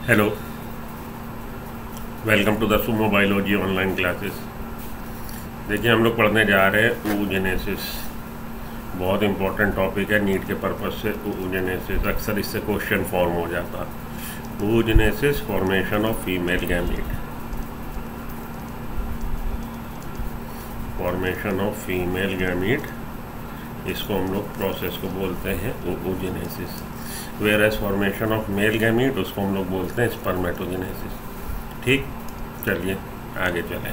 Hello, welcome to the Sumo biology online classes. देखिए, हम लोग पढ़ने जा रहे हैं oogenesis। बहुत इंपॉर्टेंट टॉपिक है नीट के पर्पज से। oogenesis अक्सर इससे क्वेश्चन फॉर्म हो जाता है। oogenesis formation of female gamete, formation of female gamete, इसको हम लोग प्रोसेस को बोलते हैं oogenesis। Whereas formation of male gamete, उसको हम लोग बोलते हैं स्पर्मेटोजेनेसिस। ठीक, चलिए आगे चलें।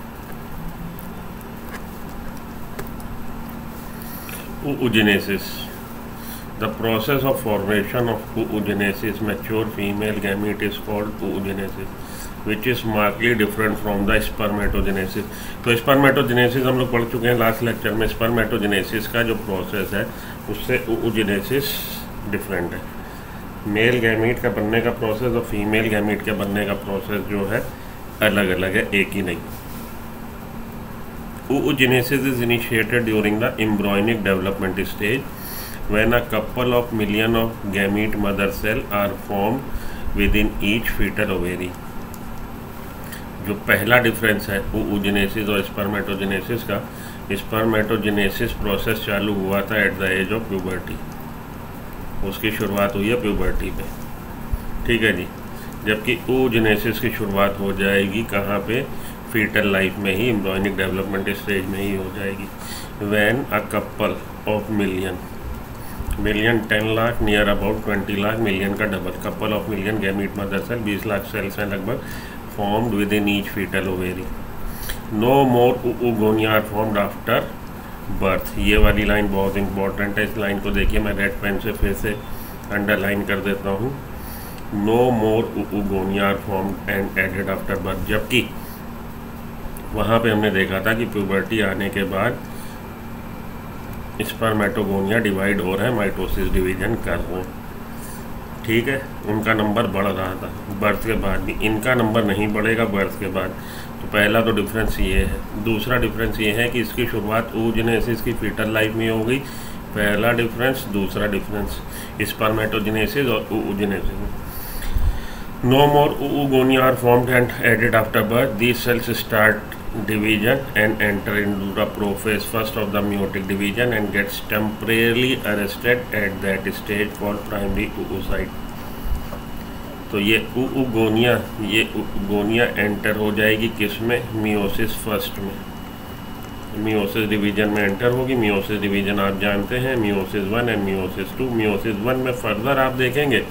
oogenesis, the process of formation of oogenesis, mature female gamete is called oogenesis, which is markedly different from the spermatogenesis। तो स्पर्मेटोजेनेसिस हम लोग पढ़ चुके हैं लास्ट लेक्चर में। स्पर्मेटोजेनेसिस का जो प्रोसेस है उससे oogenesis डिफरेंट है। मेल गैमीट का बनने का प्रोसेस और फीमेल गैमीट के बनने का प्रोसेस जो है अलग अलग है, एक ही नहीं। oogenesis is initiated during the embryonic development stage when a couple of million of gamete mother cell are formed within each fetal ovary। जो पहला डिफरेंस है oogenesis और स्पर्मेटोजेनेसिस का, स्पर्मेटोजेनेसिस प्रोसेस चालू हुआ था at the age of puberty. उसकी शुरुआत हुई है प्यूबर्टी पे, ठीक है जी। जबकि oogenesis की शुरुआत हो जाएगी कहाँ पे? फीटल लाइफ में ही, एम्ब्रियोनिक डेवलपमेंट स्टेज में ही हो जाएगी। When a couple of million 10 lakh, near about 20 lakh, million का double, couple of million gamete mother cell 20 lakh cells हैं लगभग, formed within each foetal ovary. No more oogonia are formed after birth. ये वाली line बहुत इंपॉर्टेंट है। इस line को देखिए, मैं रेड पेन से फिर से अंडरलाइन कर देता हूँ। No more oogonia are formed and added after birth. जबकि वहाँ पे हमने देखा था कि प्यूबर्टी आने के बाद स्पर्मेटोगोनिया डिवाइड हो रहे हैं, माइटोसिस डिवीजन कर रहे हैं, ठीक है। उनका नंबर बढ़ रहा था बर्थ के बाद भी, इनका नंबर नहीं बढ़ेगा बर्थ के बाद। तो पहला तो डिफरेंस ये है। दूसरा डिफरेंस ये है कि इसकी शुरुआत oogenesis की फीटल लाइफ में हो गई, पहला डिफरेंस। दूसरा डिफरेंस स्पर्मेटोजेनेसिस और oogenesis। No more oogonia are formed and added after birth. These cells start division and enter into the prophase first of the meiotic division and gets temporarily arrested at that stage called primary oocyte। तो ये oogonia enter हो जाएगी किस में? Meiosis first में, meiosis division में enter होगी। Meiosis division आप जानते हैं, मियोसिस 1 एंड मियोसिस 2। मियोसिस 1 में फर्दर आप देखेंगे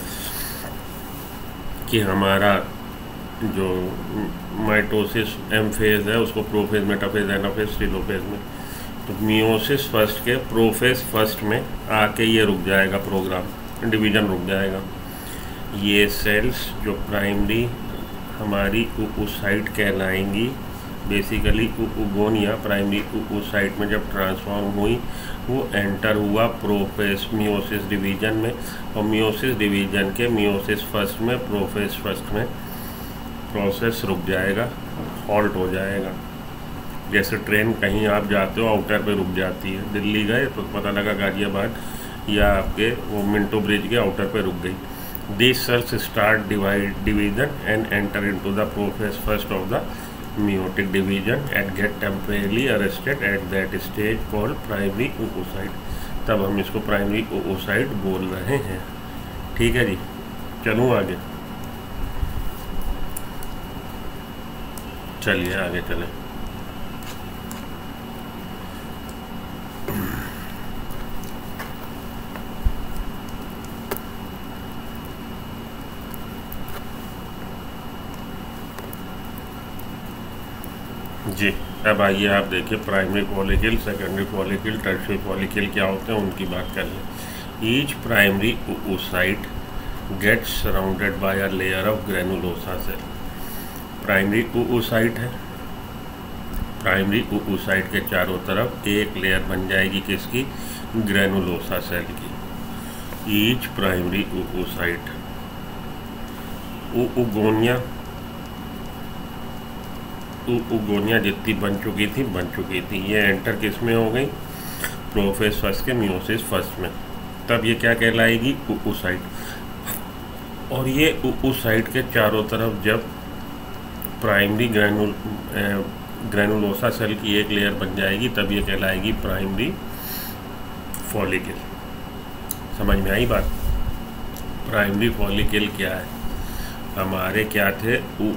कि हमारा जो माइटोसिस एम फेज है उसको प्रोफेज, मेटाफेज, एनाफेज, टेलोफेज में। तो मियोसिस फर्स्ट के प्रोफेज फर्स्ट में आके ये रुक जाएगा, प्रोग्राम डिवीजन रुक जाएगा। ये सेल्स जो प्राइमरी हमारी oocyte कहलाएंगी, बेसिकली oogonia प्राइमरी oocyte में जब ट्रांसफॉर्म हुई वो एंटर हुआ प्रोफेज मियोसिस डिवीजन में। और मियोसिस डिवीजन के मियोसिस फर्स्ट में, प्रोफेज फर्स्ट में प्रोसेस रुक जाएगा, हॉल्ट हो जाएगा। जैसे ट्रेन कहीं आप जाते हो आउटर पे रुक जाती है, दिल्ली गए तो पता लगा गाजियाबाद या आपके वो मिंटो ब्रिज के आउटर पे रुक गई। This cells start division and enter into the prophase first of the meiotic division and get temporarily arrested at that stage called primary oocyte। तब हम इसको प्राइमरी oocyte बोल रहे हैं, ठीक है जी। चलूँ आगे, चलिए आगे चलें। जी, अब आइए आप देखिए primary follicle, secondary follicle, tertiary follicle क्या होते हैं उनकी बात कर लें। Each primary oocyte gets surrounded by a layer of granulosa cell. Primary oocyte है, प्राइमरी oocyte के चारों तरफ एक लेयर बन जाएगी किसकी? ग्रेनुलोसा सेल की। ईच प्राइमरी oocyte oogonia जितनी बन चुकी थी, ये एंटर किस में हो गई? प्रोफेज फर्स्ट के मियोसिस फर्स्ट में। तब ये क्या कहलाएगी? oocyte। और ये उस साइड के चारों तरफ जब प्राइमरी ग्रैनुलोसा सेल की एक लेयर बन जाएगी तब ये कहलाएगी प्राइमरी फॉलिकल। समझ में आई बात? प्राइमरी फॉलिकल क्या है? हमारे क्या थे?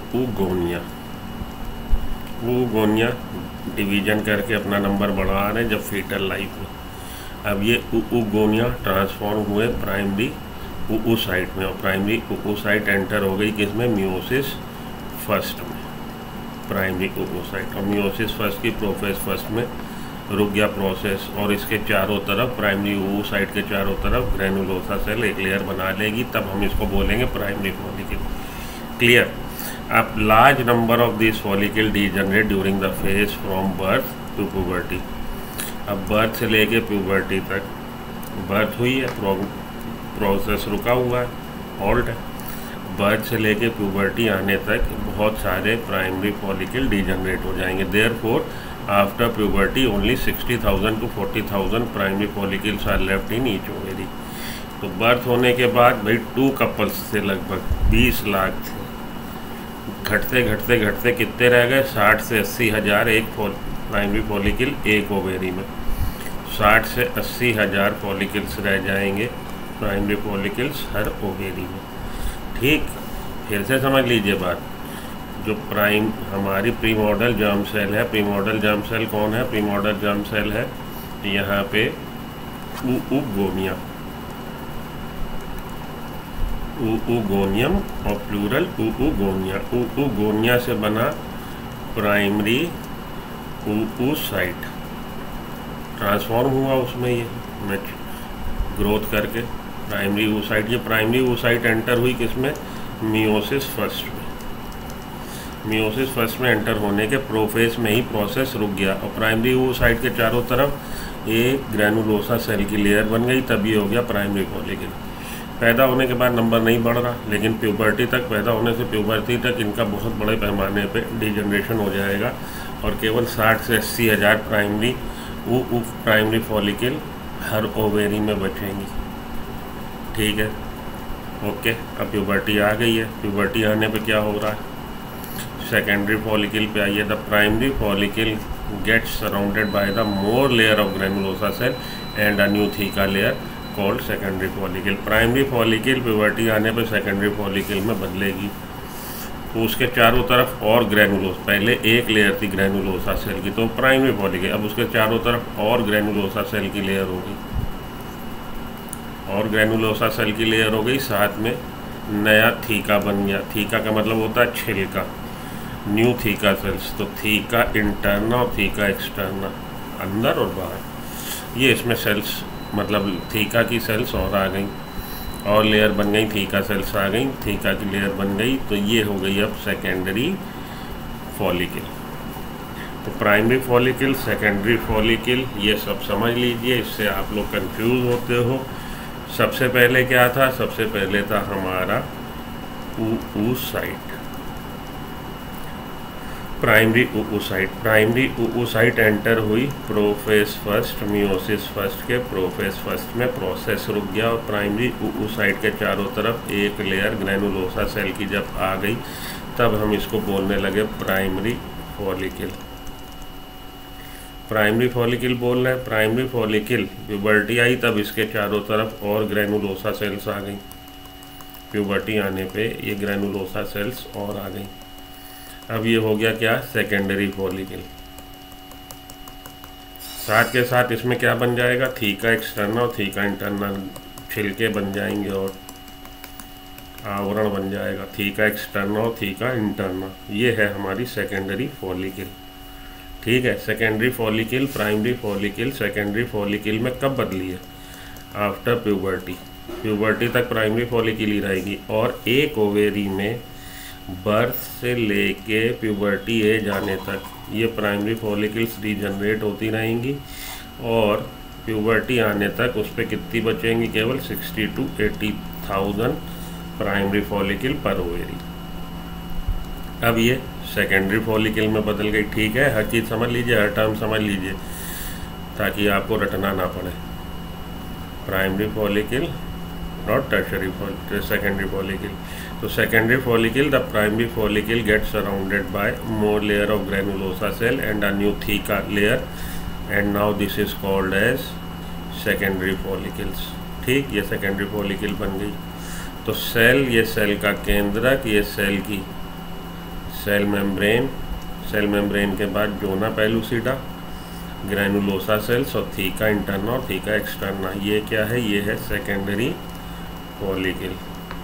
oogonia डिवीजन करके अपना नंबर बढ़ा रहे हैं जब फीटल लाइफ में। अब ये oogonia ट्रांसफॉर्म हुए प्राइमरी oocyte में, और प्राइमरी oocyte एंटर हो गई किसमें? मियोसिस फर्स्ट में, प्राइमरी oocyte। और मियोसिस फर्स्ट की प्रोफेज फर्स्ट में रुक गया प्रोसेस, और इसके चारों तरफ प्राइमरी oocyte के चारों तरफ ग्रैनुलोसा सेल एक लेयर बना लेगी, तब हम इसको बोलेंगे प्राइमरी फॉलिकल। क्लियर? अब large number of this follicle degenerate during the phase from birth to puberty. अब बर्थ से लेके प्यूबर्टी तक, बर्थ हुई है, प्रोसेस रुका हुआ है, हॉल्ट है, बर्थ से लेके प्यूबर्टी आने तक बहुत सारे प्राइमरी फॉलिकल डीजनरेट हो जाएंगे। Therefore after puberty only 60,000 to 40,000 primary follicles are left in each ovary. तो बर्थ होने के बाद भाई 2 कपल्स से लगभग 20 लाख थे, घटते घटते घटते कितने रह गए? 60 से 80 हज़ार एक प्राइमरी फॉलिकल एक ओवेरी में। 60 से 80 हज़ार फॉलिकल्स रह जाएंगे, प्राइमरी फॉलिकल्स हर ओवेरी में। ठीक, फिर से समझ लीजिए बात। जो हमारी प्रीमोर्डल जर्म सेल है, प्रीमोर्डल जर्म सेल कौन है? प्रीमोर्डल जर्म सेल है यहाँ पे oogonia और प्लूरल oogonia से बना प्राइमरी oocyte ट्रांसफॉर्म हुआ उसमें, ये ग्रोथ करके प्राइमरी oocyte। ये प्राइमरी oocyte एंटर हुई किसमें? मियोसिस फर्स्ट में। मियोसिस फर्स्ट में एंटर होने के प्रोफेज में ही प्रोसेस रुक गया, और प्राइमरी oocyte के चारों तरफ एक ग्रैनुलोसा सेल की लेयर बन गई, तब ये हो गया प्राइमरी फॉलिकल। पैदा होने के बाद नंबर नहीं बढ़ रहा, लेकिन प्यूबर्टी तक, पैदा होने से प्यूबर्टी तक इनका बहुत बड़े पैमाने पे डिजनरेशन हो जाएगा, और केवल 60 से 80 हज़ार प्राइमरी फॉलिकल हर ओवेरी में बचेंगी। ठीक है, ओके। अब प्यूबर्टी आ गई है, प्यूबर्टी आने पे क्या हो रहा है? सेकेंडरी फॉलिकल पे आइए। The primary follicle gets surrounded by the more layer of granulosa cell and a new theca layer called secondary follicle. Primary follicle puberty आने पे सेकेंडरी फॉलिकल में बदलेगी, तो उसके चारों तरफ और ग्रैनुलोसा, पहले एक लेयर थी ग्रैनुलोसा सेल की, तो प्राइमरी फॉलिकल, अब उसके चारों तरफ और ग्रैनुलोसा सेल की लेयर होगी, और ग्रैनुलोसा सेल की लेयर हो गई, साथ में नया थीका बन गया। थीका का मतलब होता है छिलका, न्यू थीका सेल्स। तो थीका इंटरना और थीका एक्सटर्ना, अंदर और बाहर, ये इसमें सेल्स, मतलब थीका की सेल्स और आ गई, और लेयर बन गई, थीका सेल्स आ गई, थीका की लेयर बन गई, तो ये हो गई अब सेकेंडरी फॉलिकल। तो प्राइमरी फॉलिकल, सेकेंडरी फॉलिकल, ये सब समझ लीजिए, इससे आप लोग कंफ्यूज होते हो। सबसे पहले क्या था? सबसे पहले था हमारा oocyte, primary oocyte। Primary oocyte enter हुई प्रोफेज फर्स्ट, मियोसिस फर्स्ट के प्रोफेज फर्स्ट में प्रोसेस रुक गया, और प्राइमरी oocyte के चारों तरफ एक लेयर ग्रैनुलोसा सेल की जब आ गई, तब हम इसको बोलने लगे प्राइमरी फॉलिकल। प्राइमरी फॉलिकल बोल रहे हैं। प्राइमरी फॉलिकल प्यूबर्टी आई, तब इसके चारों तरफ और ग्रैनुलोसा सेल्स आ गई। प्यूबर्टी आने पे ये ग्रैनुलोसा सेल्स और आ गई। अब ये हो गया क्या? Secondary follicle. साथ के साथ इसमें क्या बन जाएगा? थीका एक्सटर्नल और थीका इंटरनल छिलके बन जाएंगे, और आवरण बन जाएगा, थीका एक्सटर्नल और थीका इंटरनल। ये है हमारी सेकेंडरी फॉलिकल। ठीक है, secondary follicle, primary follicle, secondary follicle में कब बदली है? After puberty. प्यूबर्टी तक प्राइमरी फॉलिकल ही रहेगी, और एक ओवेरी में बर्थ से लेके प्यूबर्टी एज आने तक ये प्राइमरी फॉलिकल्स रीजनरेट होती रहेंगी, और प्यूबर्टी आने तक उस पर कितनी बचेंगी? केवल 60 to 80,000 प्राइमरी फॉलिकल पर ओवेरी। अब ये सेकेंडरी फॉलिकल में बदल गई। ठीक है, हर चीज़ समझ लीजिए, हर टर्म समझ लीजिए, ताकि आपको रटना ना पड़े। Primary follicle not tertiary secondary follicle. So secondary follicle, the primary follicle gets surrounded by more layer of granulosa cell and a new theca layer, and now this is called as secondary follicles. ठीक, ये secondary follicle बन गई। तो cell, ये cell का केंद्रक, ये cell की सेल मेम्ब्रेन के बाद जोना पेलुसिडा, ग्रैनुलोसा सेल्स और थीका इंटरना और थीका एक्सटर्ना। ये क्या है? ये है सेकेंडरी फॉलिकल।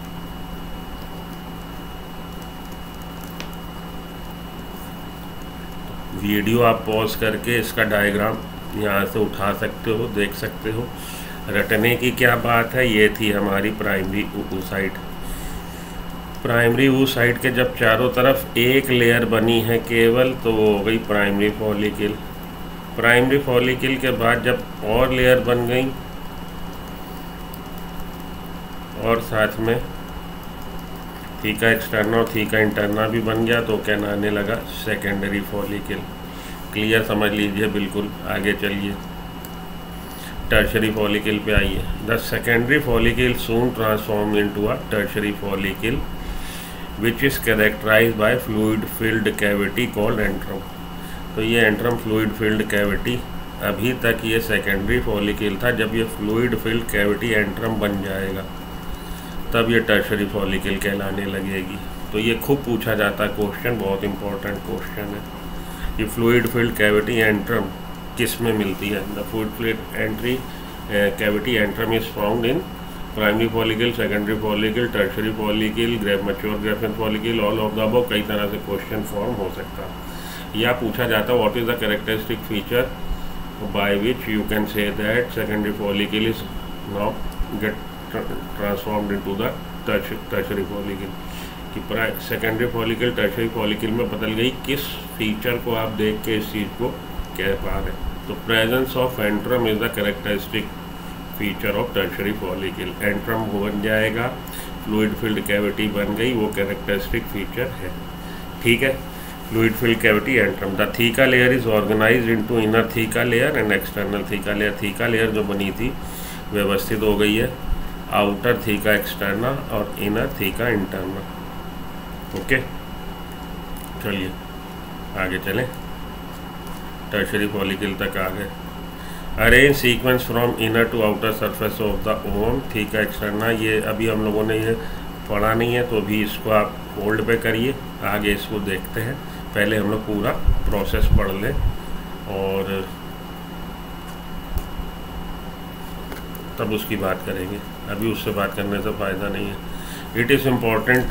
वीडियो आप पॉज करके इसका डायग्राम यहाँ से उठा सकते हो, देख सकते हो। रटने की क्या बात है, ये थी हमारी प्राइमरी oocyte। प्राइमरी oocyte के जब चारों तरफ एक लेयर बनी है केवल, तो वो हो गई प्राइमरी फॉलिकल। प्राइमरी फॉलिकल के बाद जब और लेयर बन गई और साथ में थीका एक्सटर्ना और थीका इंटरना भी बन गया, तो कहलाने लगा सेकेंडरी फॉलिकल। क्लियर, समझ लीजिए बिल्कुल। आगे चलिए, टर्शरी फॉलिकल पे आइए। The secondary follicle soon transform into a tertiary follicle which is characterised by fluid filled cavity called antrum. तो ये एंट्रम फ्लूइड फिल्ड कैविटी, अभी तक ये सेकेंडरी फॉलिकल था। जब ये फ्लूइड फिल्ड कैविटी एंट्रम बन जाएगा तब ये टर्शरी फॉलिकल कहलाने लगेगी। तो ये खूब पूछा जाता क्वेश्चन, बहुत इंपॉर्टेंट क्वेश्चन है। ये फ्लूइड फिल्ड कैविटी एंट्रम किस में मिलती है? The fluid filled entry cavity antrum is found in primary follicle, secondary follicle, tertiary follicle, mature Graafian follicle, all of the above. कई तरह से क्वेश्चन फॉर्म हो सकता है। या पूछा जाता what is the characteristic feature by which you can say that secondary follicle is now get transformed into the tertiary follicle, कि सेकेंडरी फॉलिकल टर्शरी फॉलिकल में बदल गई। किस फीचर को आप देख के इस चीज़ को कह पा रहे हैं? तो presence of antrum is the characteristic feature of tertiary follicle. Antrum बन जाएगा, फ्लूइड फिल्ड कैविटी बन गई, वो कैरेक्टरिस्टिक फीचर है। ठीक है, fluid filled cavity antrum. The theca layer is organised into inner theca layer and external theca layer. Theca layer जो बनी थी व्यवस्थित हो गई है, आउटर थीका एक्सटर्ना और इनर थीका इंटरना। ओके, चलिए आगे चलें, टर्शरी फॉलिकल तक आ गए। Arrange sequence from inner to outer surface of the ovum, theca externa. ये अभी हम लोगों ने ये पढ़ा नहीं है, तो अभी इसको आप होल्ड पे करिए, आगे इसको देखते हैं। पहले हम लोग पूरा प्रोसेस पढ़ लें और तब उसकी बात करेंगे। अभी उससे बात करने से फ़ायदा नहीं है। It is important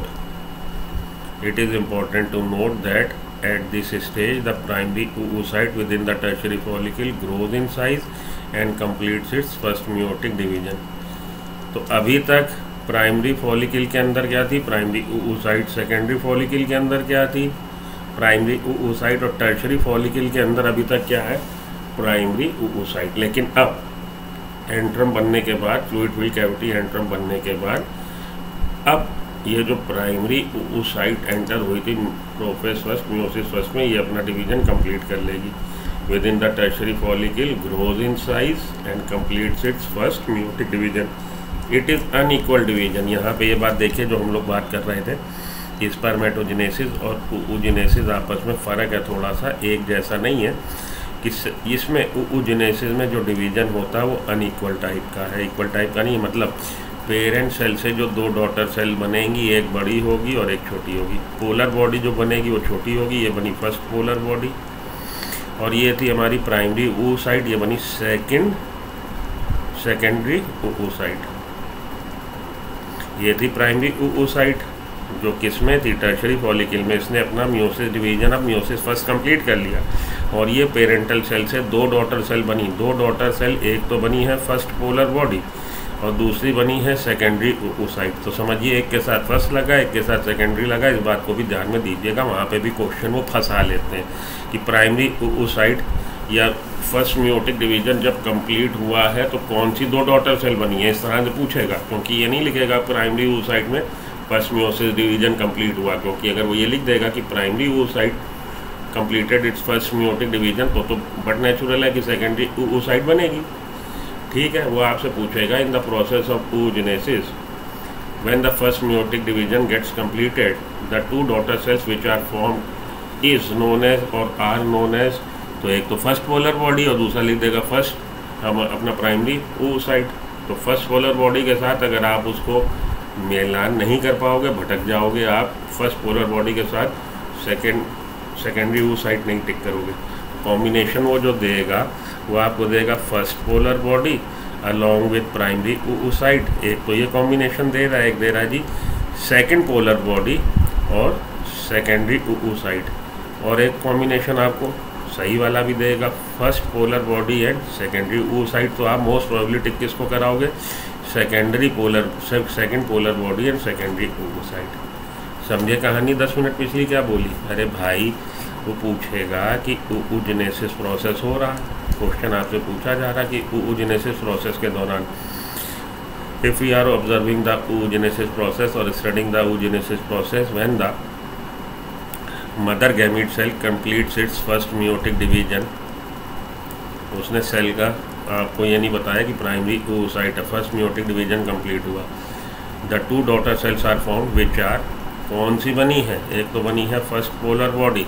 to note that at this stage the primary oocyte within the tertiary follicle grows in size and completes its first meiotic division। तो अभी तक प्राइमरी फॉलिकल के अंदर क्या थी? Primary oocyte। सेकेंडरी फॉलिकल के अंदर क्या थी? Primary oocyte। और टर्शरी फॉलिकल के अंदर अभी तक क्या है? Primary oocyte। लेकिन अब एंट्रम बनने के बाद, फ्लूइड फिल्ड कैविटी एंट्रम बनने के बाद, अब ये जो प्राइमरी oocyte एंटर हुई थी प्रोफेज फर्स्ट, मियोसिस फर्स्ट में, ये अपना डिवीजन कंप्लीट कर लेगी। Within the tertiary follicle grows in size and completes its first meiotic division. It is unequal division. यहाँ पे ये बात देखिए जो हम लोग बात कर रहे थे, स्पर्मेटोजेनेसिस और oogenesis आपस में फ़र्क है थोड़ा सा, एक जैसा नहीं है। कि इसमें oogenesis में जो डिवीजन होता है वो अनइक्वल टाइप का है, इक्वल टाइप का नहीं है। मतलब पेरेंट सेल से जो दो डॉटर सेल बनेंगी, एक बड़ी होगी और एक छोटी होगी। पोलर बॉडी जो बनेगी वो छोटी होगी, ये बनी फर्स्ट पोलर बॉडी। और ये थी हमारी प्राइमरी oocyte, ये बनी सेकेंडरी oocyte। ये थी प्राइमरी oocyte जो किस में थी? टर्शरी फॉलिकल में। इसने अपना मियोसिस डिवीजन, अब मियोसिस फर्स्ट कंप्लीट कर लिया। और ये पेरेंटल सेल से दो डॉटर सेल बनी। दो डॉटर सेल, एक तो बनी है फर्स्ट पोलर बॉडी और दूसरी बनी है सेकेंडरी oocyte। तो समझिए, एक के साथ फर्स्ट लगा, एक के साथ सेकेंडरी लगा। इस बात को भी ध्यान में दीजिएगा, वहाँ पे भी क्वेश्चन वो फंसा लेते हैं कि प्राइमरी oocyte या फर्स्ट मियोटिक डिवीजन जब कंप्लीट हुआ है तो कौन सी दो डॉटर सेल बनी है, इस तरह से पूछेगा। क्योंकि ये नहीं लिखेगा प्राइमरी oocyte में फर्स्ट मियोसिस डिवीजन कंप्लीट हुआ, क्योंकि अगर वो ये लिख देगा कि primary oocyte completed its first meiotic division, तो बट नेचुरल है कि सेकेंडरी oocyte बनेगी। ठीक है, वो आपसे पूछेगा in the process of oogenesis when the first meiotic division gets completed the two daughter cells which are formed is known as और are known as, तो एक तो फर्स्ट पोलर बॉडी और दूसरा लिख देगा फर्स्ट हम अपना प्राइमरी oocyte। तो फर्स्ट पोलर बॉडी के साथ अगर आप उसको मिलान नहीं कर पाओगे, भटक जाओगे, आप फर्स्ट पोलर बॉडी के साथ सेकेंडरी oocyte नहीं टिक करोगे। कॉम्बिनेशन वो जो देगा वो आपको देगा first polar body along with primary oocyte। एक तो ये कॉम्बिनेशन दे रहा है, एक दे रहा है जी सेकेंड पोलर बॉडी और सेकेंडरी oocyte, और एक कॉम्बिनेशन आपको सही वाला भी देगा first polar body and secondary oocyte। तो आप मोस्ट प्रोबेबली टिक किसको कराओगे, second polar body and secondary oocyte। समझे कहानी 10 मिनट पिछली क्या बोली? अरे भाई वो पूछेगा कि oogenesis प्रोसेस हो रहा है, क्वेश्चन आपसे पूछा जा रहा है कि oogenesis प्रोसेस के दौरान if we are observing the oogenesis process और studying the oogenesis process when the mother gamete cell completes its first meiotic division. उसने सेल का आपको ये नहीं बताया कि primary oocyte first meiotic division complete हुआ। The two daughter cells are formed which are, कौन सी बनी है? एक तो बनी है फर्स्ट पोलर बॉडी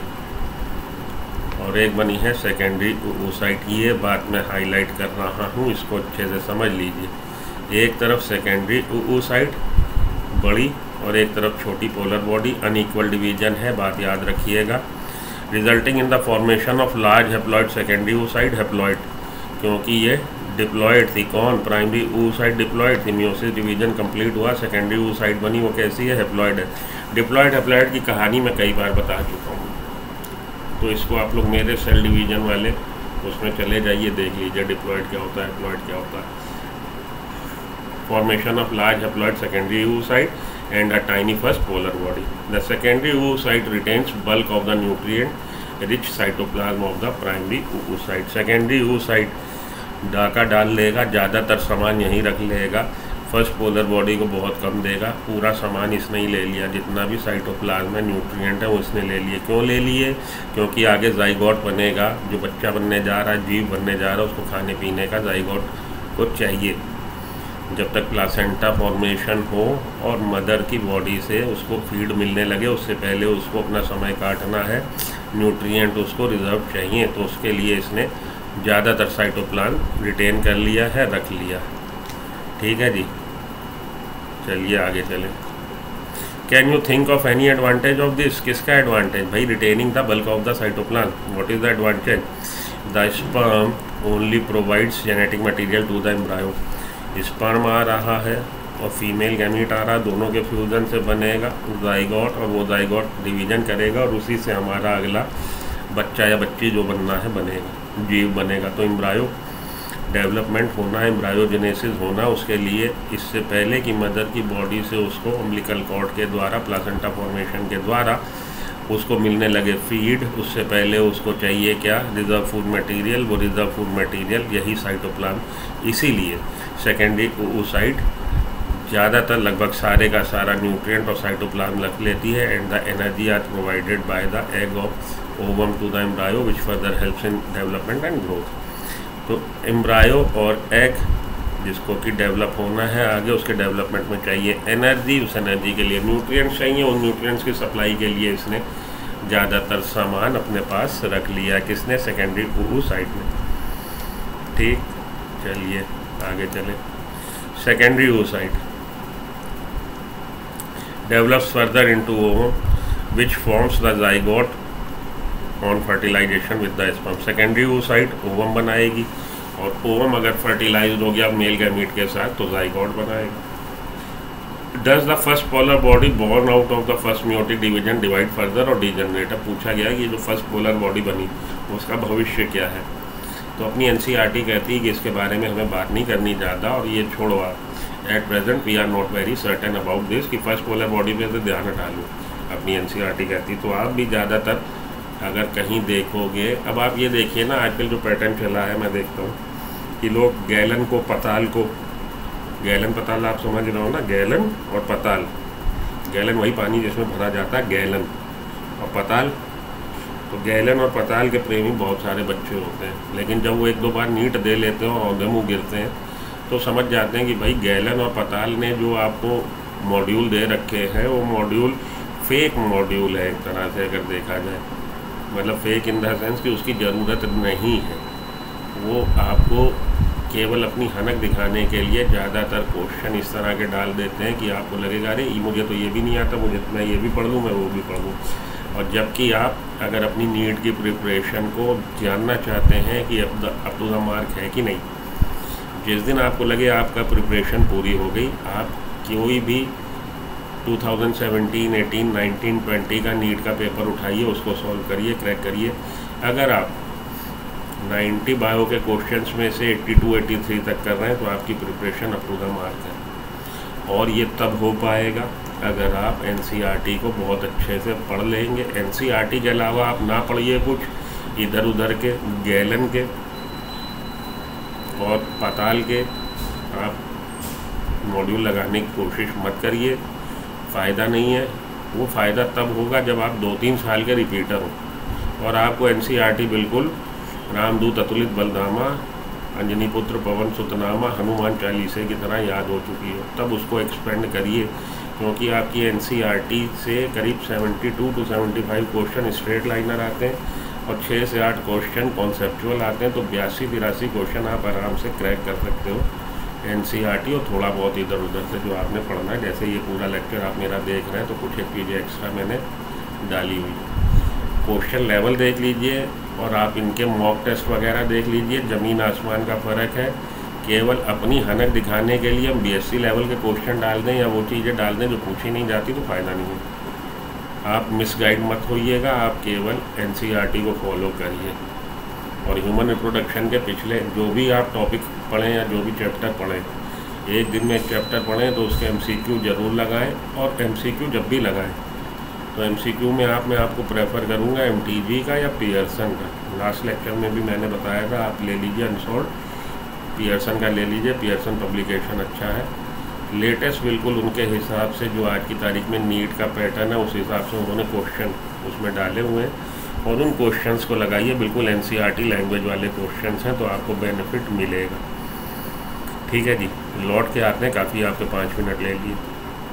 और एक बनी है सेकेंडरी oocyte। ये बात मैं हाईलाइट कर रहा हूँ, इसको अच्छे से समझ लीजिए। एक तरफ सेकेंडरी oocyte बड़ी और एक तरफ छोटी पोलर बॉडी, अनइक्वल डिवीजन है, बात याद रखिएगा। Resulting in the formation of large haploid secondary oocyte haploid, क्योंकि ये डिप्लॉइड थी। कौन? प्राइमरी oocyte डिप्लॉइड थी। मियोसिस डिवीजन कंप्लीट हुआ, सेकेंडरी oocyte बनी, वो कैसी है? हेप्लॉइड है। डिप्लॉइड हेप्लॉइड की कहानी मैं कई बार बता चुका हूँ, तो इसको आप लोग मेरे सेल डिवीजन वाले उसमें चले जाइए, देख लीजिए डिप्लॉइड क्या होता है, हेप्लॉइड क्या होता है। Formation of large haploid secondary oocyte and a tiny first polar body. The secondary oocyte retains bulk of the nutrient rich cytoplasm of the primary oocyte. Secondary oocyte डाका डाल लेगा, ज़्यादातर सामान यहीं रख लेगा, फर्स्ट पोलर बॉडी को बहुत कम देगा, पूरा सामान इसने ही ले लिया, जितना भी साइटोप्लाज्म है न्यूट्रिएंट है वो इसने ले लिए। क्यों ले लिए? क्योंकि आगे जाइगोट बनेगा, जो बच्चा बनने जा रहा है, जीव बनने जा रहा है, उसको खाने पीने का जाइगोट को चाहिए। जब तक प्लासेंटा फॉर्मेशन हो और मदर की बॉडी से उसको फीड मिलने लगे, उससे पहले उसको अपना समय काटना है, न्यूट्रिएंट उसको रिजर्व चाहिए, तो उसके लिए इसने ज़्यादातर साइटोप्लाज्म रिटेन कर लिया है, रख लिया। ठीक है जी, चलिए आगे चलें। Can you think of any advantage of this? किसका एडवांटेज? भाई retaining the bulk of the cytoplasm. What is the advantage? The sperm only provides genetic material to the embryo. Sperm आ रहा है और फीमेल गैमीट आ रहा है, दोनों के फ्यूज़न से बनेगा जाइगोट, और वो जाइगोट डिवीजन करेगा और उसी से हमारा अगला बच्चा या बच्ची जो बनना है बनेगा, जीव बनेगा। तो एम्ब्रायो डेवलपमेंट होना, एम्ब्रायोजेनेसिस होना, उसके लिए इससे पहले कि मदर की बॉडी से उसको अम्बिलिकल कॉर्ड के द्वारा, प्लासेंटा फॉर्मेशन के द्वारा उसको मिलने लगे फीड, उससे पहले उसको चाहिए क्या? Reserve food material. वो रिजर्व फूड मटेरियल यही साइटोप्लाज्म। इसीलिए सेकेंडरी oocyte ज़्यादातर लगभग सारे का सारा न्यूट्रिएंट और साइटोप्लाज्म रख लेती है, and the energy are provided by the egg of ovum to the embryo which further helps in development and growth. तो एम्ब्रायो और एग जिसको कि डेवलप होना है आगे, उसके डेवलपमेंट में चाहिए एनर्जी, उस एनर्जी के लिए न्यूट्रिएंट्स चाहिए, उन न्यूट्रिएंट्स की सप्लाई के लिए इसने ज़्यादातर सामान अपने पास रख लिया। किसने? सेकेंडरी oocyte में। ठीक, चलिए आगे चलें। Secondary oocyte develops further into ovum which forms the zygote on fertilization with the sperm. Secondary oocyte ovum बनाएगी, और ओवम अगर फर्टिलाइज्ड हो गया मेल गैमीट के साथ तो जाइगोट बनाएगा। Does the first polar body born out of the first meiotic division divide further और डिजनरेट? पूछा गया कि ये जो फर्स्ट पोलर बॉडी बनी उसका भविष्य क्या है? तो अपनी एनसीईआरटी कहती है कि इसके बारे में हमें बात नहीं करनी ज़्यादा, और ये छोड़ो आप, at present we are not very certain about this कि फर्स्ट पोलर बॉडी पे तो ध्यान हटा लो, अपनी एनसीईआरटी कहती। तो आप भी ज़्यादातर अगर कहीं देखोगे, अब आप ये देखिए ना, आजकल जो पैटर्न चला है मैं देखता हूँ कि लोग गैलन को पताल को, गैलन पताल आप समझ रहे हो ना, गैलन और पताल। गैलन वही पानी जिसमें भरा जाता है, गैलन और पताल। तो गैलन और पताल के प्रेमी बहुत सारे बच्चे होते हैं, लेकिन जब वो एक दो बार नीट दे लेते हैं और औंधे मुँह गिरते हैं तो समझ जाते हैं कि भाई गैलन और पताल ने जो आपको मॉड्यूल दे रखे हैं वो मॉड्यूल फेक मॉड्यूल है एक तरह से अगर देखा जाए, मतलब फेक इन द सेंस कि उसकी ज़रूरत नहीं है। वो आपको केवल अपनी हनक दिखाने के लिए ज़्यादातर क्वेश्चन इस तरह के डाल देते हैं कि आपको लगेगा अरे मुझे तो ये भी नहीं आता, मैं ये भी पढ़ लूँ, मैं वो भी पढ़ लूँ। और जबकि आप अगर अपनी नीट की प्रिपरेशन को जानना चाहते हैं कि अप टू द मार्क है कि नहीं, जिस दिन आपको लगे आपका प्रिपरेशन पूरी हो गई, आप कोई भी 2017, 18, 19, 20 का नीट का पेपर उठाइए, उसको सॉल्व करिए, क्रैक करिए। अगर आप 90 बायो के क्वेश्चंस में से 82, 83 तक कर रहे हैं तो आपकी preparation up to the mark है। और ये तब हो पाएगा अगर आप एनसीईआरटी को बहुत अच्छे से पढ़ लेंगे। एनसीईआरटी के अलावा आप ना पढ़िए कुछ इधर उधर के गैलन के और पताल के आप मॉड्यूल लगाने की कोशिश मत करिए, फ़ायदा नहीं है। वो फ़ायदा तब होगा जब आप 2-3 साल के रिपीटर हो और आपको एनसीईआरटी बिल्कुल रामदूत अतुलित बलधामा, अंजनी पुत्र पवन सुतनामा, हनुमान चालीसे की तरह याद हो चुकी हो, तब उसको एक्सपेंड करिए। क्योंकि आपकी एनसीईआरटी से करीब 72 to 75 क्वेश्चन स्ट्रेट लाइनर आते हैं और 6 से 8 क्वेश्चन कॉन्सेप्चुअल आते हैं, तो 82-83 क्वेश्चन आप आराम से क्रैक कर सकते हो एनसीईआरटी और थोड़ा बहुत इधर उधर से जो आपने पढ़ना है। जैसे ये पूरा लेक्चर आप मेरा देख रहे हैं तो कुछ एक चीज़ें एक्स्ट्रा मैंने डाली हुई है। क्वेश्चन लेवल देख लीजिए और आप इनके मॉक टेस्ट वगैरह देख लीजिए, ज़मीन आसमान का फ़र्क है। केवल अपनी हनक दिखाने के लिए हम बीएससी लेवल के क्वेश्चन डाल दें या वो चीज़ें डाल दें जो पूछी नहीं जाती तो फ़ायदा नहीं है। आप मिसगाइड मत होइएगा, आप केवल एनसीईआरटी को फॉलो करिए। और ह्यूमन रिप्रोडक्शन के पिछले जो भी आप टॉपिक पढ़ें या जो भी चैप्टर पढ़ें, एक दिन में एक चैप्टर पढ़ें तो उसके एमसीक्यू ज़रूर लगाएं। और एमसीक्यू जब भी लगाएं तो एमसीक्यू में मैं आपको प्रेफर करूँगा एमटीजी का या पियर्सन का। लास्ट लेक्चर में भी मैंने बताया था, आप ले लीजिए अनसोल्ड, पियर्सन का ले लीजिए, पियर्सन पब्लिकेशन अच्छा है। लेटेस्ट बिल्कुल उनके हिसाब से जो आज की तारीख में नीट का पैटर्न है उस हिसाब से उन्होंने क्वेश्चन उसमें डाले हुए हैं और उन क्वेश्चंस को लगाइए। बिल्कुल एनसीईआरटी लैंग्वेज वाले क्वेश्चंस हैं तो आपको बेनिफिट मिलेगा। ठीक है जी, लौट के आते हैं, काफ़ी आपके 5 मिनट ले लिए।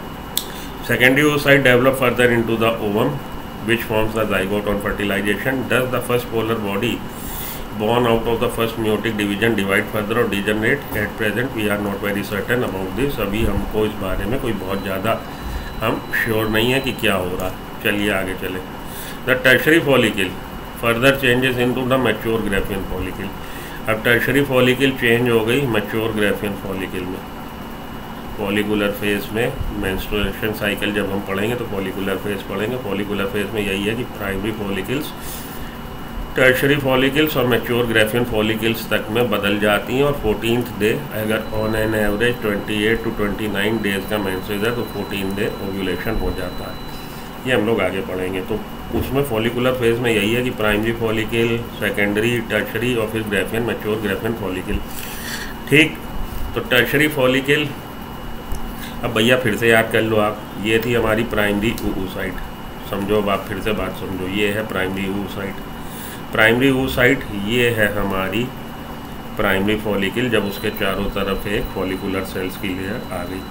Secondary oocyte develop further into the ovum which forms the zygote on fertilization. Does the first polar body born out of the first meiotic division divide further or degenerate? At present we are not very certain about this. अभी हमको इस बारे में कोई बहुत ज़्यादा हम sure नहीं है कि क्या हो रहा। चलिए आगे चले। The tertiary follicle further changes into the mature Graafian follicle. अब टर्शरी फॉलिकल चेंज हो गई मैच्योर ग्राफियन फॉलिकल में। फॉलिकुलर फेज में मेंस्ट्रुएशन साइकिल जब हम पढ़ेंगे तो फॉलिकुलर फेज पढ़ेंगे। फॉलिकुलर फेज में यही है कि प्राइमरी फॉलिकल्स, टर्शरी फॉलिकल्स और मैच्योर ग्राफियन फॉलिकल्स तक में बदल जाती हैं। और 14th डे अगर on an average 28 to 29 days का मेंसेज है तो 14 डे ओव्यूलेशन हो जाता है। ये हम लोग आगे पढ़ेंगे। तो उसमें फॉलिकुलर फेज में यही है कि प्राइमरी फॉलिकल, सेकेंडरी, टर्शरी और फिर ग्राफियन, मैच्योर ग्राफियन फॉलिकल। ठीक, तो टर्शरी फॉलिकल अब भैया फिर से याद कर लो आप, ये थी हमारी प्राइमरी oocyte। समझो, अब आप फिर से बात समझो, ये है प्राइमरी oocyte। प्राइमरी oocyte ये है हमारी प्राइमरी फॉलिकल जब उसके चारों तरफ एक फॉलिकुलर सेल्स की लेयर आ गई।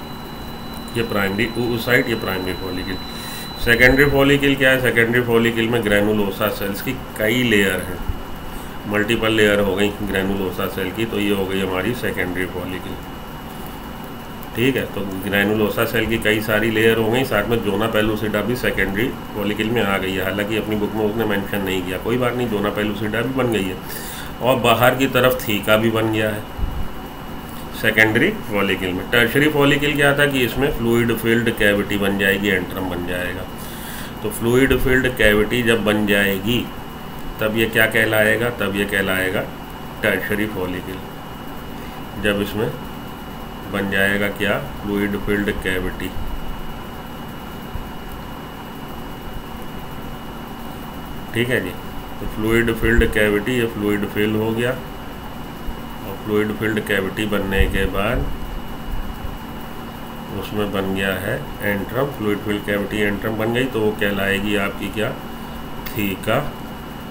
ये प्राइमरी oocyte, ये प्राइमरी फॉलिकल। सेकेंडरी फॉलिकल क्या है? सेकेंडरी फॉलिकल में ग्रैनुलोसा सेल्स की कई लेयर हैं, मल्टीपल लेयर हो गई ग्रैनुलोसा सेल की, तो ये हो गई हमारी सेकेंडरी फॉलिकल। ठीक है, तो ग्रैनुलोसा सेल की कई सारी लेयर हो गई, साथ में जोना पेलुसिडा भी सेकेंडरी फॉलिकल में आ गई है। हालांकि अपनी बुक में उसने मेंशन नहीं किया, कोई बात नहीं, जोना पेलुसिडा भी बन गई है और बाहर की तरफ थीका भी बन गया है सेकेंडरी फॉलिकल में। टर्शरी फॉलिकल क्या था कि इसमें फ्लूइड फिल्ड कैविटी बन जाएगी, एंट्रम बन जाएगा। तो फ्लूइड फिल्ड कैविटी जब बन जाएगी तब ये क्या कहलाएगा? तब ये कहलाएगा टर्शरी फॉलिकल। जब इसमें बन जाएगा क्या? Fluid filled cavity. ठीक है जी, तो फ्लूइड फिल्ड कैविटी, ये फ्लूइड फिल हो गया और फ्लूइड फिल्ड कैविटी बनने के बाद उसमें बन गया है antrum. Fluid filled cavity antrum बन गई तो वो कहलाएगी आपकी क्या? थीका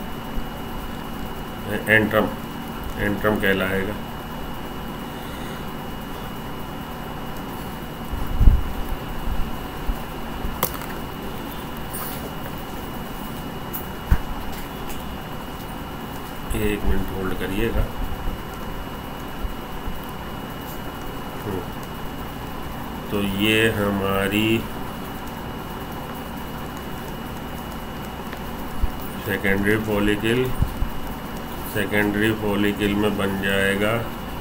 एंट्रम, एंट्रम कहलाएगा। एक मिनट होल्ड करिएगा। तो ये हमारी सेकेंडरी फॉलिकल, सेकेंडरी फॉलिकल में बन जाएगा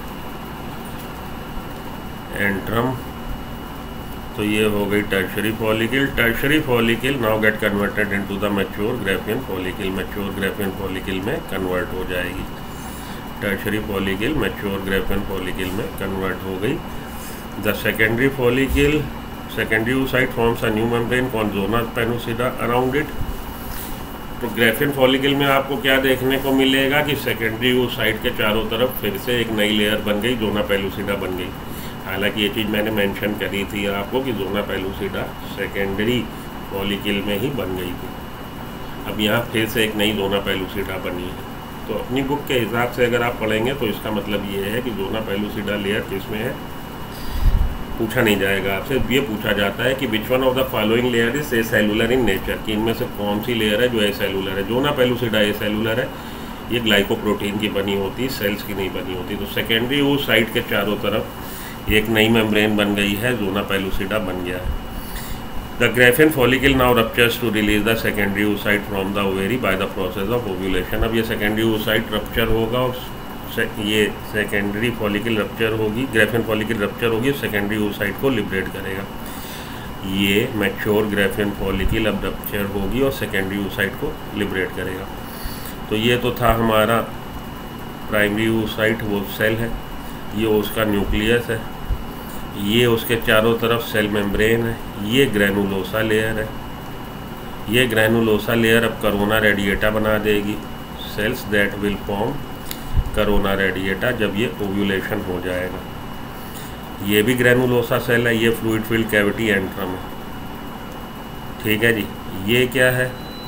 एंट्रम। तो ये हो गई tertiary follicle. Tertiary follicle now get converted into the mature Graafian follicle. Mature Graafian follicle में कन्वर्ट हो जाएगी। Tertiary follicle mature Graafian follicle में कन्वर्ट हो गई। The secondary follicle, secondary oocyte forms a new membrane called zona pellucida around it. तो Graafian follicle में आपको क्या देखने को मिलेगा कि सेकेंडरी oocyte के चारों तरफ फिर से एक नई लेयर बन गई, ज़ोना पेलुसिडा बन गई। हालांकि ये चीज़ मैंने मेंशन करी थी आपको कि ज़ोना पेलुसिडा सेकेंडरी फॉलिकल में ही बन गई थी। अब यहाँ फिर से एक नई ज़ोना पेलुसिडा बनी है। तो अपनी बुक के हिसाब से अगर आप पढ़ेंगे तो इसका मतलब ये है कि ज़ोना पेलुसिडा लेयर किसमें है, पूछा नहीं जाएगा आपसे। ये पूछा जाता है कि which one of the following layer is acellular in nature, कि इनमें से कौन सी लेयर है जो ए सेलुलर है। ज़ोना पेलुसिडा ए सेलुलर है, ये ग्लाइकोप्रोटीन की बनी होती, सेल्स की नहीं बनी होती। तो सेकेंडरी oocyte के चारों तरफ एक नई मेम्ब्रेन बन गई है, ज़ोना पेलुसिडा बन गया है। The Graafian follicle now ruptures to release the secondary oocyte from the ovary by the process of ovulation. अब ये सेकेंडरी oocyte रप्चर होगा और ये सेकेंडरी फॉलिकल रप्चर होगी, ग्राफियन फॉलिकल रप्चर होगी, सेकेंडरी oocyte को लिबरेट करेगा। ये मैच्योर ग्राफियन फॉलिकल अब रप्चर होगी और सेकेंडरी oocyte को लिबरेट करेगा। तो ये तो था हमारा प्राइमरी oocyte, वो सेल है, ये उसका न्यूक्लियस है, ये उसके चारों तरफ सेल मेम्ब्रेन है, ये ग्रैनुलोसा लेयर है। ये ग्रैनुलोसा लेयर अब करोना रेडिएटा बना देगी, cells that will form corona radiata जब ये ओव्यूलेशन हो जाएगा। ये भी ग्रैनुलोसा सेल है, ये फ्लूइड फिल्ड कैविटी एंट्रम है। ठीक है जी। ये क्या है,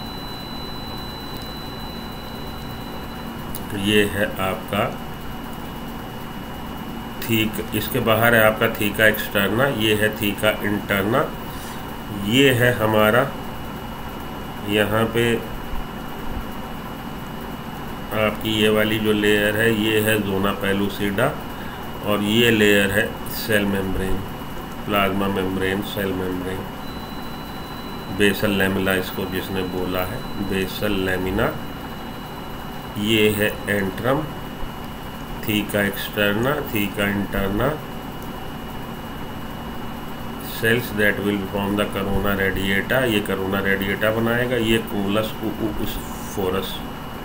तो ये है आपका थीक, इसके बाहर है आपका थीका एक्सटर्ना, ये है थीका इंटरना। ये है हमारा यहाँ पे आपकी ये वाली जो लेयर है ये है ज़ोना पेलुसिडा, और ये लेयर है cell membrane, plasma membrane, cell membrane. Basal lamina इसको जिसने बोला है, बेसल लैमिना। ये है antrum, theca externa, theca interna, cells that will form the corona radiata, ये करोना रेडिएटा बनाएगा। ये कूमुलस ऊफोरस,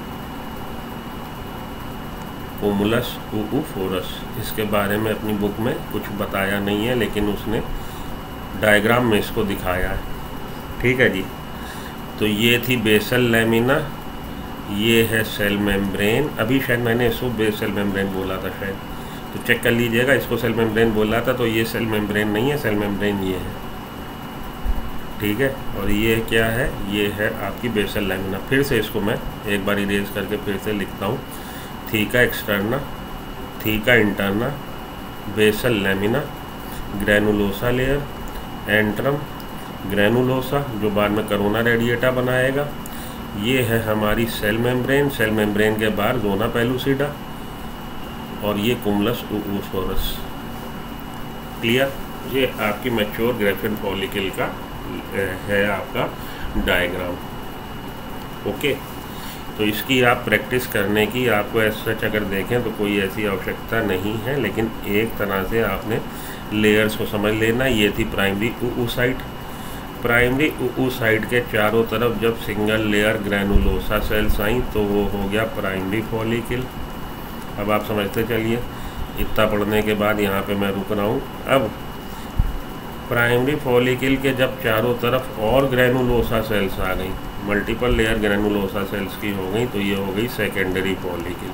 कूमुलस ऊफोरस, इसके बारे में अपनी बुक में कुछ बताया नहीं है, लेकिन उसने डायग्राम में इसको दिखाया है। ठीक है जी। तो ये थी बेसल लैमिना, ये है सेल मेम्ब्रेन। अभी शायद मैंने इसको बेसल मेम्ब्रेन बोला था शायद, तो चेक कर लीजिएगा। इसको सेल मेम्ब्रेन बोला था, तो ये सेल मेम्ब्रेन नहीं है, सेल मेम्ब्रेन ये है। ठीक है। और ये क्या है, ये है आपकी बेसल लैमिना। फिर से इसको मैं एक बार इरेज करके फिर से लिखता हूँ। Theca externa, theca interna, basal lamina, granulosa layer, antrum, granulosa जो बाद में करोना रेडिएटा बनाएगा। ये है हमारी सेल मेम्ब्रेन, सेल मेम्ब्रेन के बाहर ज़ोना पेलुसिडा, और ये कूमुलस ऊफोरस। क्लियर। ये आपकी मैच्योर ग्राफियन फॉलिकल का है आपका डायग्राम। ओके। तो इसकी आप प्रैक्टिस करने की आपको सच अगर देखें तो कोई ऐसी आवश्यकता नहीं है, लेकिन एक तरह से आपने लेयर्स को समझ लेना। ये थी प्राइमरी oocyte। प्राइमरी oocyte के चारों तरफ जब सिंगल लेयर ग्रैनुलोसा सेल्स आई तो वो हो गया प्राइमरी फॉलिकल। अब आप समझते चलिए। इतना पढ़ने के बाद यहाँ पे मैं रुक रहा हूँ। अब प्राइमरी फॉलिकल के जब चारों तरफ और ग्रैनुलोसा सेल्स आ गई, मल्टीपल लेयर ग्रैनुलोसा सेल्स की हो गई, तो ये हो गई सेकेंडरी फॉलिकल।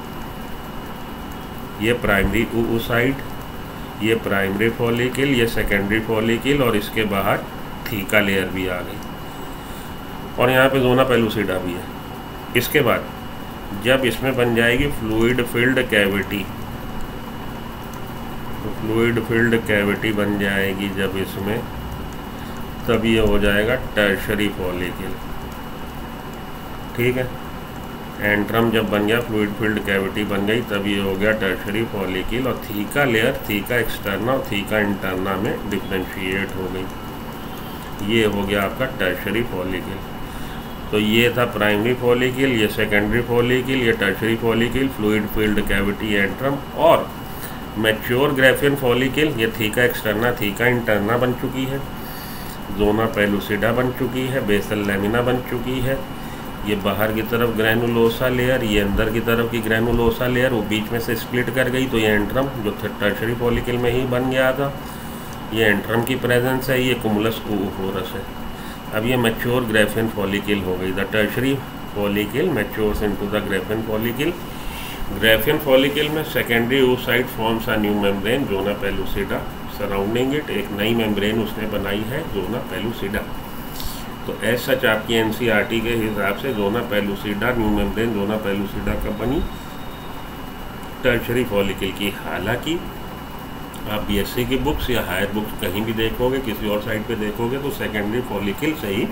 ये प्राइमरी oocyte, ये प्राइमरी फॉलिकल, ये सेकेंडरी फॉलिकल, और इसके बाहर थीका लेयर भी आ गई, और यहाँ पे ज़ोना पेलुसिडा भी है। इसके बाद जब इसमें बन जाएगी फ्लूइड फिल्ड कैविटी, तो फ्लूइड फिल्ड कैविटी बन जाएगी जब इसमें, तब ये हो जाएगा टर्शरी फॉलिकल। ठीक है। एंट्रम जब बन गया, फ्लूइड फिल्ड कैविटी बन गई, तब ये हो गया टर्शरी फॉलिकल और थीका लेयर, थीका एक्सटर्ना और थीका इंटरना में डिफ्रेंशिएट हो गई। ये हो गया आपका टर्शरी फॉलिकल। तो ये था प्राइमरी फॉलिकल, ये सेकेंडरी फॉलिकल, ये tertiary follicle, fluid filled cavity antrum. और मैच्योर ग्राफियन फॉलिकल, ये थीका एक्सटर्ना थीका इंटरना बन चुकी है, जोना पेलुसिडा बन चुकी है, बेसल लैमिना बन चुकी है। ये बाहर की तरफ ग्रैनुलोसा लेयर, ये अंदर की तरफ की ग्रैनुलोसा लेयर, वो बीच में से स्प्लिट कर गई, तो ये एंट्रम जो टर्शरी फॉलिकल में ही बन गया था, ये एंट्रम की प्रेजेंस है, ये कुमुलस oophorus है। अब ये मैच्योर ग्राफियन फॉलिकल हो गई। The tertiary follicle matures into the Graafian follicle. Graafian follicle में secondary oocyte forms a new membrane zona pellucida surrounding it, एक नई मेम्ब्रेन उसने बनाई है जोना पेलुसिडा। तो एज सच आपकी एनसीईआरटी के हिसाब से zona pellucida, new membrane zona pellucida कब बनी? टर्शरी फॉलिकल की। हालांकि आप बीएससी की बुक्स या हायर बुक्स कहीं भी देखोगे, किसी और साइड पे देखोगे, तो सेकेंडरी फॉलिकल से ही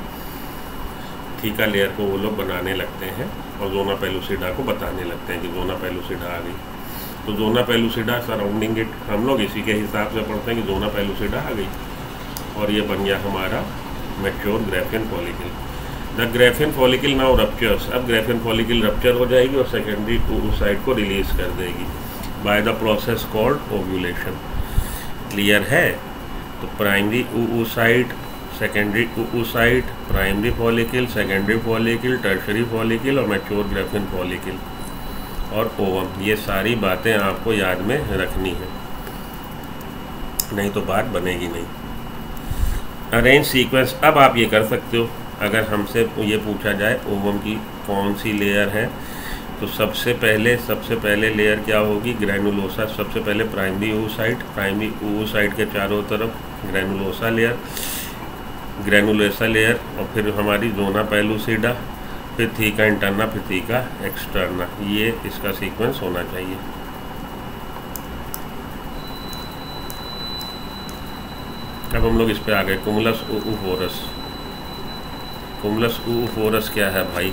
थीका लेयर को वो लोग बनाने लगते हैं और जोना पेलुसिडा को बताने लगते हैं कि जोना पेलुसिडा आ गई। तो जोना पेलुसिडा सराउंडिंग इट, हम लोग इसी के हिसाब से पढ़ते हैं कि जोना पेलुसिडा आ गई और ये बन गया हमारा mature Graafian follicle. The Graafian follicle now ruptures. अब ग्राफियन फॉलिकल रप्चर हो जाएगी और सेकेंडरी oocyte को रिलीज कर देगी by the process called ovulation. Clear है? तो primary oocyte, secondary oocyte, primary follicle, secondary follicle, tertiary follicle और मैच्योर ग्राफियन फॉलिकल और ओवम, ये सारी बातें आपको याद में रखनी है, नहीं तो बात बनेगी नहीं। Arrange sequence. अब आप ये कर सकते हो, अगर हमसे ये पूछा जाए ओवम की कौन सी लेयर है, तो सबसे पहले लेयर क्या होगी? ग्रैनुलोसा। सबसे पहले प्राइमरी oocyte, प्राइमरी oocyte के चारों तरफ ग्रैनुलोसा लेयर और फिर हमारी जोना पेलुसिडा, फिर थीका इंटरना, फिर थीका एक्सटर्ना। ये इसका सीक्वेंस होना चाहिए। अब हम लोग इस पे आ गए, कुमुलस oophorus। कुमुलस oophorus क्या है भाई?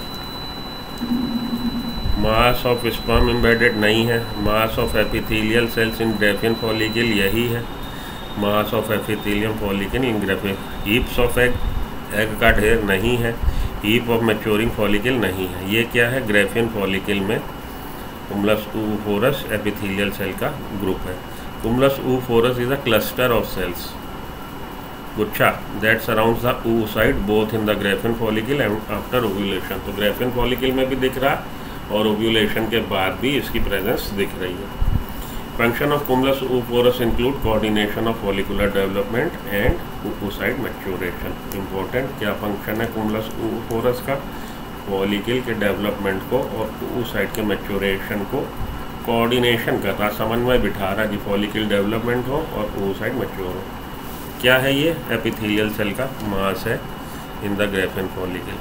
मास ऑफ स्पर्म एम्बेडेड नहीं है। Mass of epithelial cells in Graafian follicle यही है। Mass of epithelium follicle in Graafian. Heaps of egg का ढेर नहीं है। हीप ऑफ मैच्योरिंग फॉलिकल नहीं है। ये क्या है? ग्राफियन फॉलिकल में कुमुलस oophorus एपिथेलियल सेल का ग्रुप है। Cumulus oophorus is a cluster of cells, गुच्छा, that surrounds the oocyte both in the Graafian follicle and after ovulation. तो ग्राफियन फॉलिकल में भी दिख रहा और ओव्यूलेशन के बाद भी इसकी प्रेजेंस दिख रही है। Function of cumulus oophorus include coordination of follicular development and oocyte maturation. Important क्या फंक्शन है कुमुलस oophorus का? फॉलिकल के डेवलपमेंट को और oocyte के मैच्योरेशन को कोऑर्डिनेशन कर रहा, समन्वय बिठा रहा कि फॉलिकल डेवलपमेंट हो और oocyte मैच्योर हो। क्या है ये? एपिथेलियल सेल का मास है in the Graafian follicle.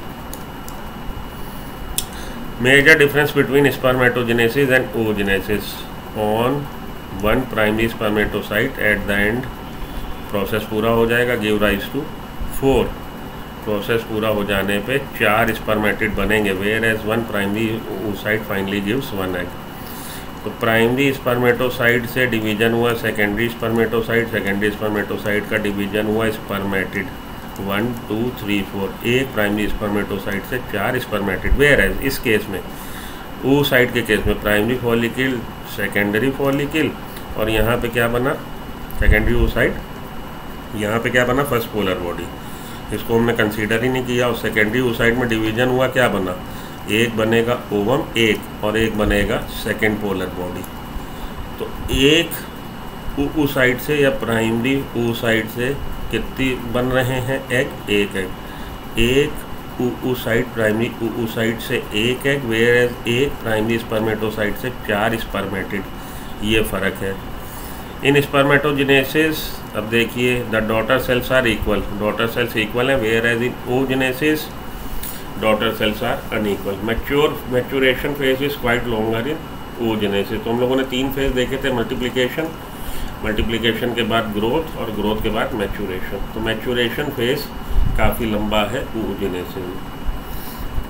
Major difference between spermatogenesis and oogenesis on one primary spermatocyte at the end. Process पूरा हो जाएगा, गिव राइज टू 4। प्रोसेस पूरा हो जाने पे 4 स्पर्मेटिड बनेंगे, whereas one primary oocyte finally gives 1 egg. तो primary spermatocyte से डिवीजन हुआ सेकेंडरी स्पर्मेटोसाइट, सेकेंडरी स्पर्मेटोसाइट का डिवीजन हुआ स्पर्मेटिड 1 2 3 4। एक प्राइमरी स्पर्मेटोसाइट से 4 स्पर्मेटिड। वेयर एज इस केस में oocyte के केस में प्राइमरी फॉलिकल, सेकेंडरी फॉलिकल और यहाँ पे क्या बना? Secondary oocyte। यहाँ पे क्या बना? First polar body. इसको हमने कंसीडर ही नहीं किया। और सेकेंडरी oocyte में डिवीजन हुआ, क्या बना? एक बनेगा ओवम, एक और एक बनेगा सेकेंड पोलर बॉडी। तो एक oocyte से या प्राइमरी oocyte से कितनी बन रहे हैं एग? एक एग। एक oocyte प्राइमरी oocyte से एक एग, वेयर एज एक प्राइमरी स्पर्मेटोसाइट से 4 स्पर्मेटिड। ये फ़र्क है इन स्पर्मेटोजेनेसिस। अब देखिए, the daughter cells are equal, daughter cells equal हैं, whereas in oogenesis daughter cells are unequal. Maturation phase is quite longer in oogenesis। तो हम लोगों ने 3 फेज देखे थे, मल्टीप्लिकेशन के बाद ग्रोथ और ग्रोथ के बाद मैच्योरेशन। तो मैच्योरेशन फेज काफ़ी लंबा है oogenesis में।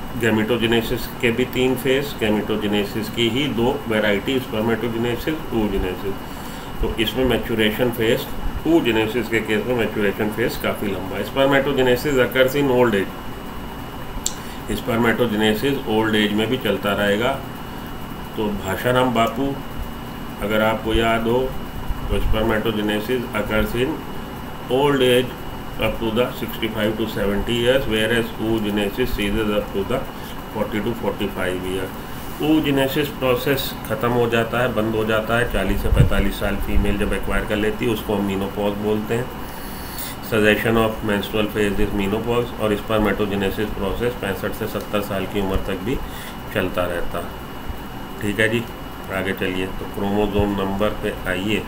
गैमेटोजेनेसिस के भी 3 फेज, गैमेटोजेनेसिस की ही 2 वैरायटी, स्पर्मेटोजेनेसिस, oogenesis। तो इसमें मैच्योरेशन फेज, oogenesis के केस में मैच्योरेशन फेज काफ़ी लंबा है। Spermatogenesis occurs in old age, spermatogenesis old age में भी चलता रहेगा। तो भाषाराम बापू अगर आपको याद हो तो spermatogenesis occurs in old age up to the 65 to 70 years, whereas oogenesis ceases up to the 40 to 45 years। oogenesis process ख़त्म हो जाता है, बंद हो जाता है 40 से 45 साल फीमेल जब एक्वायर कर लेती है, उसको हम मीनोपॉज बोलते हैं। Cessation of menstrual phase is menopause. और स्पर्मेटोजेनेसिस प्रोसेस 65 से 70 साल की उम्र तक भी चलता रहता। ठीक है जी, आगे चलिए। तो क्रोमोसोम नंबर पे आइए।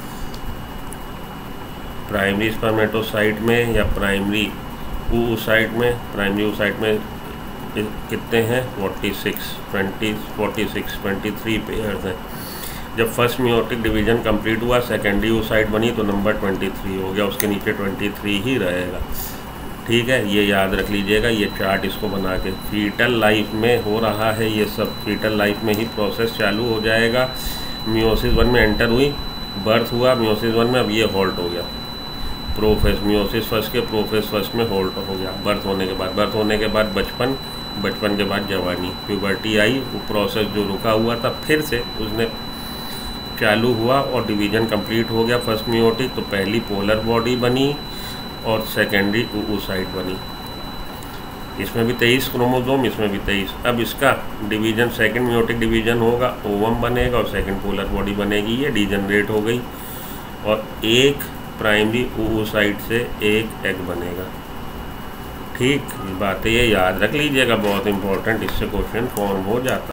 प्राइमरी स्पर्मेटोसाइट में या प्राइमरी oocyte में, प्राइमरी oocyte में कितने हैं 23 पेयर्स हैं। जब फर्स्ट मियोटिक डिवीजन कंप्लीट हुआ, सेकेंडरी oocyte बनी तो नंबर 23 हो गया, उसके नीचे 23 ही रहेगा। ठीक है, ये याद रख लीजिएगा, ये चार्ट इसको बना के। फीटल लाइफ में हो रहा है ये सब, फीटल लाइफ में ही प्रोसेस चालू हो जाएगा। मियोसिस 1 में एंटर हुई, बर्थ हुआ मियोसिस 1 में, अब ये हॉल्ट हो गया। प्रोफेस मियोसिस फर्स्ट के प्रोफेस फर्स्ट में होल्ड हो गया बर्थ होने के बाद बचपन के बाद जवानी, प्यूबर्टी आई, वो प्रोसेस जो रुका हुआ था फिर से उसने चालू हुआ और डिवीज़न कंप्लीट हो गया। फर्स्ट मियोटिक तो पहली पोलर बॉडी बनी और सेकेंडरी oocyte बनी। इसमें भी 23 क्रोमोसोम, इसमें भी 23। अब इसका डिवीज़न, सेकेंड मियोटिक डिवीज़न होगा, ओवम बनेगा और सेकेंड पोलर बॉडी बनेगी, ये डीजनरेट हो गई और एक प्राइमरी oocyte से एक एग बनेगा। ठीक, बातें ये याद रख लीजिएगा, बहुत इंपॉर्टेंट, इससे क्वेश्चन फॉर्म हो जाता है।